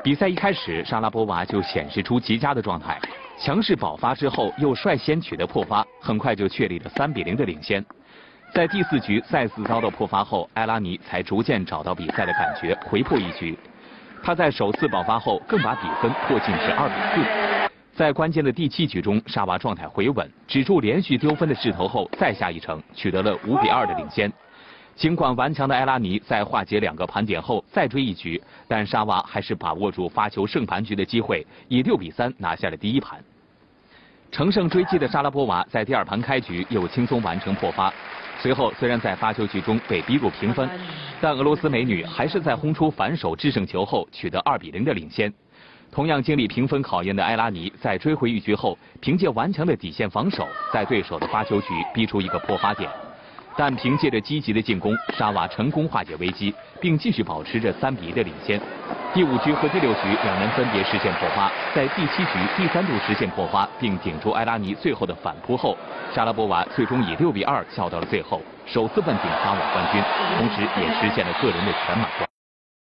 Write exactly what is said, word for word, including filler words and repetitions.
比赛一开始，莎拉波娃就显示出极佳的状态，强势保发之后又率先取得破发，很快就确立了三比零的领先。在第四局再次遭到破发后，埃拉尼才逐渐找到比赛的感觉，回破一局。他在首次保发后更把比分迫近至二比四。在关键的第七局中，沙娃状态回稳，止住连续丢分的势头后再下一城，取得了五比二的领先。尽管顽强的埃拉尼在化解两个盘点后再追一局，但沙娃还是把握住发球胜盘局的机会，以六比三拿下了第一盘。乘胜追击的莎拉波娃在第二盘开局又轻松完成破发，随后虽然在发球局中被逼入平分，但俄罗斯美女还是在轰出反手制胜球后取得二比零的领先。同样经历平分考验的埃拉尼在追回一局后，凭借顽强的底线防守，在对手的发球局逼出一个破发点。但凭借着积极的进攻，沙娃成功化解危机，并继续保持着三比一的领先。第五局和第六局两人分别实现破发，在第七局第三度实现破发，并顶住埃拉尼最后的反扑后，莎拉波娃最终以六比二笑到了最后，首次问鼎法网冠军，同时也实现了个人的全马冠军。